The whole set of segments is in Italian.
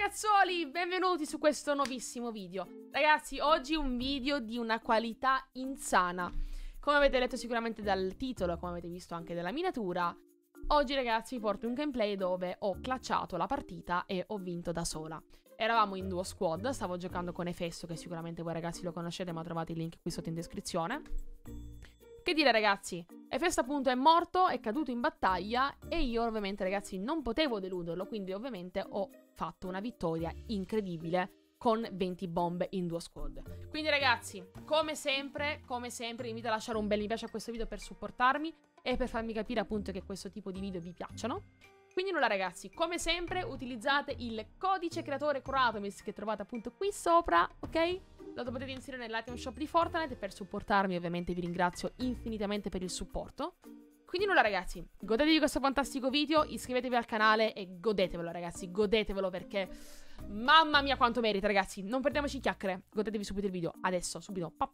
ragazzoli, benvenuti su questo nuovissimo video. Ragazzi, oggi un video di una qualità insana. Come avete letto sicuramente dal titolo, come avete visto anche dalla miniatura, oggi ragazzi vi porto un gameplay dove ho clutchato la partita e ho vinto da sola. Eravamo in duo squad, stavo giocando con Efesto, che sicuramente voi ragazzi lo conoscete, ma trovate il link qui sotto in descrizione. Che dire ragazzi, Efesto appunto è morto, è caduto in battaglia e io ovviamente ragazzi non potevo deluderlo, quindi ovviamente ho fatto una vittoria incredibile con 20 bombe in duo squad. Quindi ragazzi, come sempre vi invito a lasciare un bel mi piace a questo video per supportarmi e per farmi capire appunto che questo tipo di video vi piacciono. Quindi nulla ragazzi, come sempre utilizzate il codice creatore Kuratomis che trovate appunto qui sopra, ok? Lo potete inserire nell'item shop di Fortnite per supportarmi, ovviamente vi ringrazio infinitamente per il supporto. Quindi nulla ragazzi, godetevi questo fantastico video, iscrivetevi al canale e godetevelo ragazzi, godetevelo perché mamma mia quanto merita ragazzi, non perdiamoci chiacchiere, godetevi subito il video, adesso, subito, pa.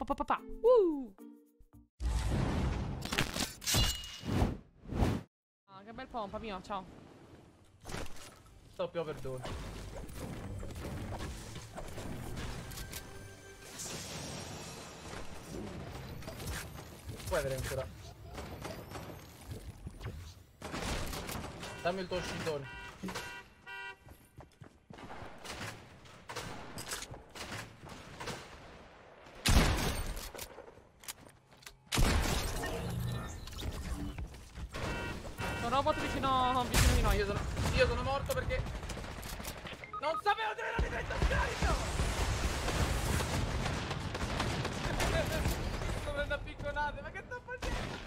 Ah, che bel pompa mio, ciao. Doppio perdono. Puoi avere ancora. Dammi il tuo scintone. Sono robot vicino di noi. Io sono morto perché non sapevo dove era diventato scarico! Sto prendendo a picconate, ma che sto facendo?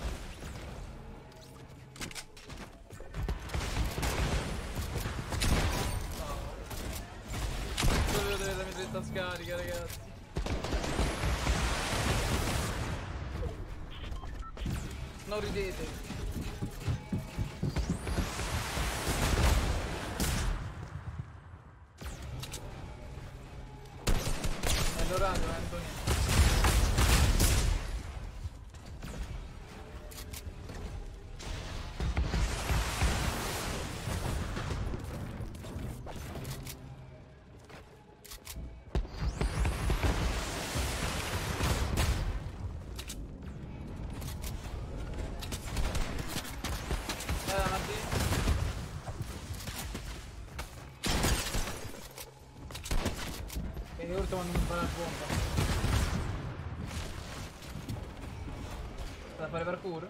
No. Sapevo dove era la mitretta scarica, ragazzi. Non ridete. L'orario, Antonio. E urto quando mi fa la bomba. Da fare parkour?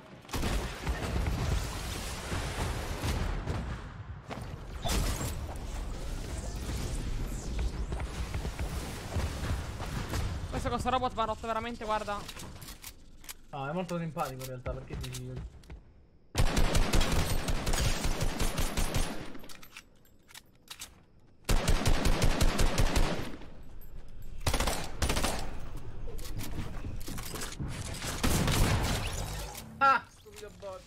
Questo con sto robot va rotto veramente, guarda. No, è molto simpatico in realtà, perché ti... Ah! Stupido bot.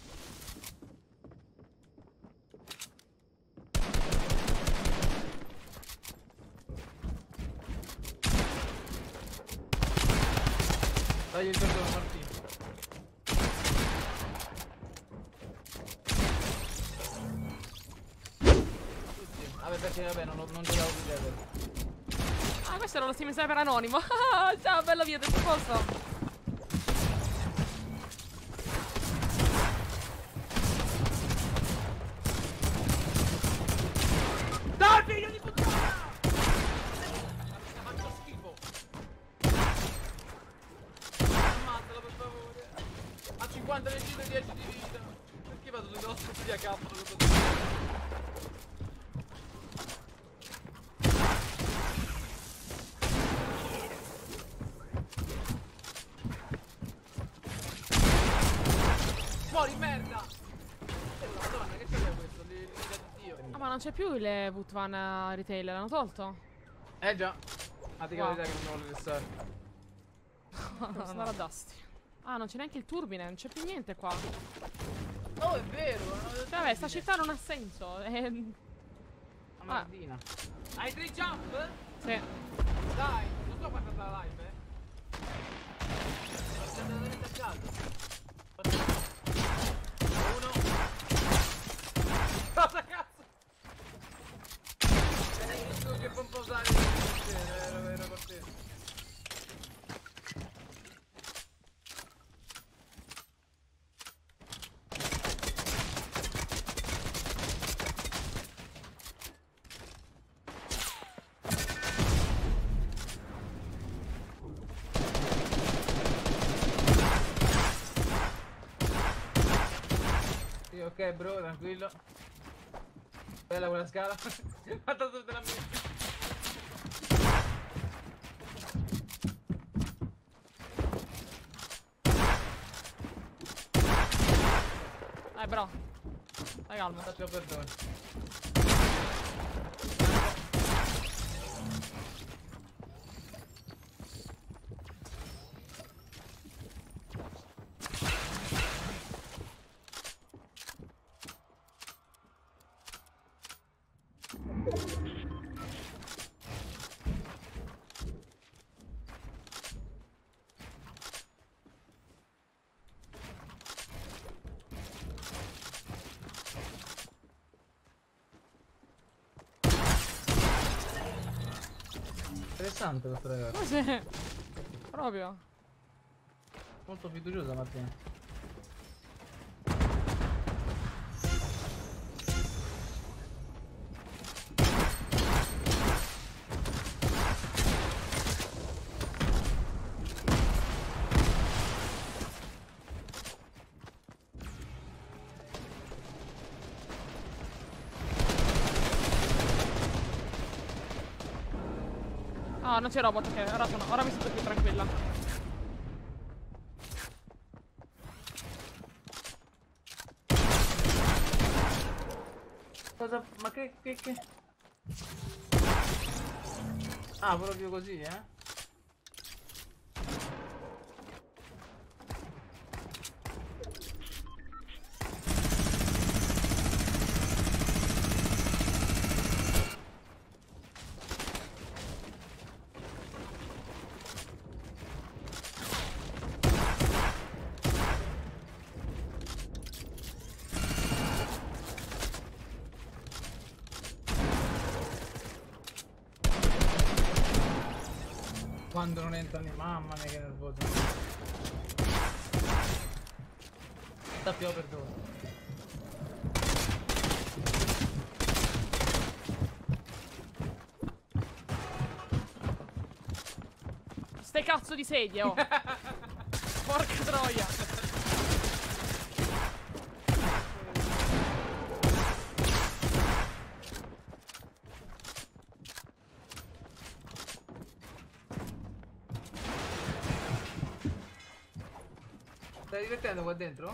Dai il perdono Martino. Vabbè perché non giocavo più level. Ah, questo era lo Steam Sniper anonimo. Ciao, bello via, tutto posto. Dai figlio di puttana! Faccio schifo. Ammazzalo per favore. A 50 regine e 10 di vita. Perché vado sui nostri via cazzo? Muori merda! Madonna, che c'è questo? Ah, ma non c'è più il Vutvan Retail, l'hanno tolto? Già. Ah, ti capita che non mi vuole restare. No, andare a Dusty. Ah, non c'è neanche il turbine, non c'è più niente qua. No, è vero. Cioè, vabbè, sta città non ha senso. La Mardina. Hai 3 jump? Sì. Dai, non sto guardando la live, Ma stai andando veramente a caso. Uno. Cosa cazzo? passare il portiere, era portiere. Sì, ok bro, tranquillo. Bella quella scala. Fatta su della mia. Bro. Dai calmo. Faccio perdono. Interessante questo ragazzo. Ma sì. Proprio. Molto fiduciosa Martina. Ah, non c'è robot, ok, ora mi sento più tranquilla. Cosa? Ma che? Ah, proprio così, eh? Quando non entrano, mamma mia che nervoso. Sta più perdono. Ste cazzo di sedie, oh. Porca troia. Stai divertendo qua dentro?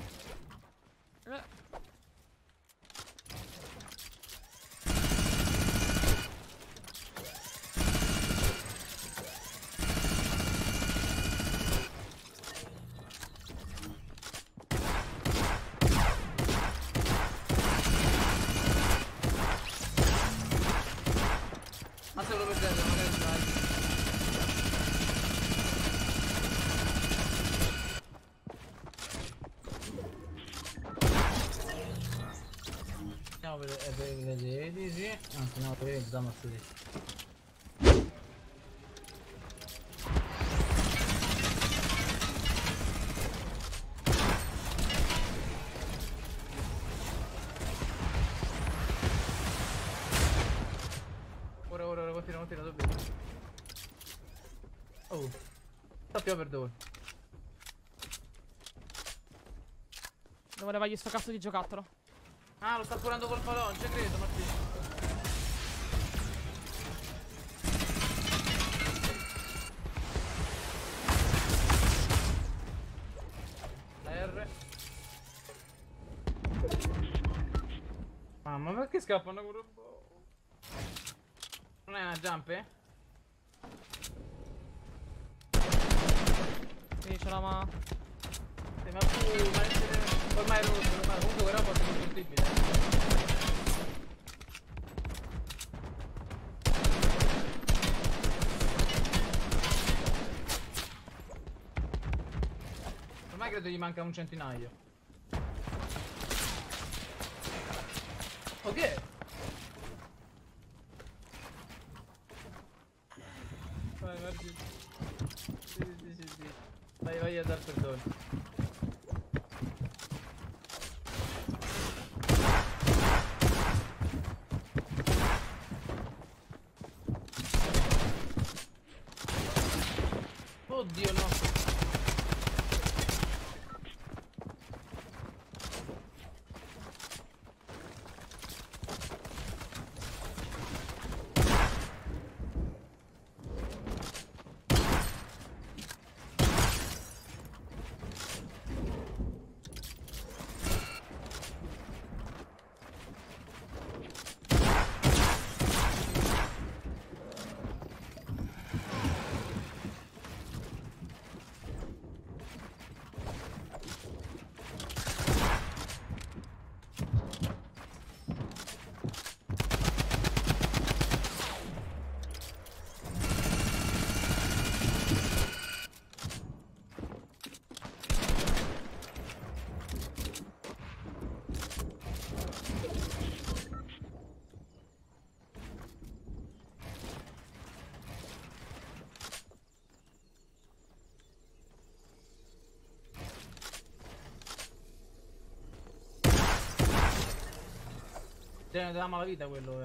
Ma se lo perdete, magari sbagli. Andiamo per vedere, sì. Anzi no, per vedere da mazzare. Ora, continua subito. Oh, sta più perdono. Dove levargli sto cazzo di giocattolo? Ah, lo sta curando col pallone, ci credo, Martino. La R. Mamma, perché scappano con un po'? Non è una jump, eh? Sì, ce l'ha ma... Ma tu, ma ormai è rotto, ma comunque quella porta è distruttibile. Ormai credo gli manca un centinaio. Ok. vai, guardi. Sì. Vai a dar perdono. Oddio no. Tiene della malavita quello,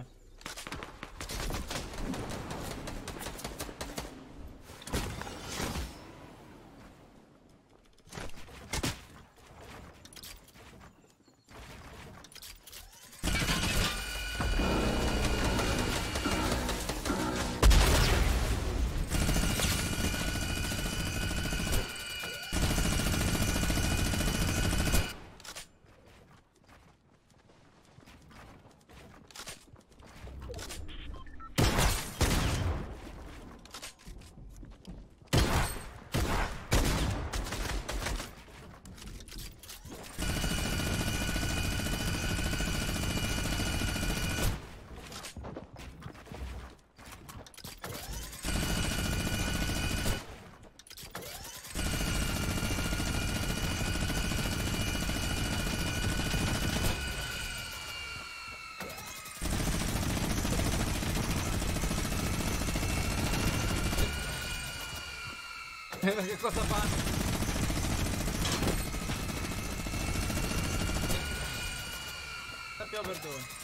Che cosa fanno? Sappiamo perdono.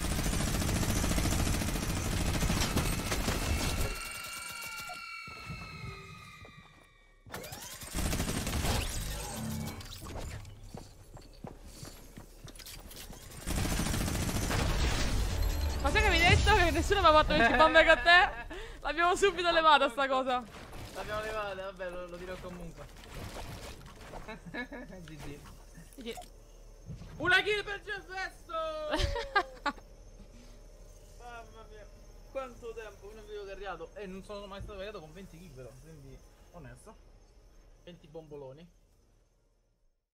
Ma sai che mi hai detto che nessuno mi ha fatto 20 bombe con te? L'abbiamo subito levata sta cosa. L'abbiamo levata, vabbè, lo dirò comunque. GG. Una kill per Gesesto! Mamma mia, quanto tempo, un video carriato. E non sono mai stato carriato con 20 kill però, quindi onesto. 20 bomboloni.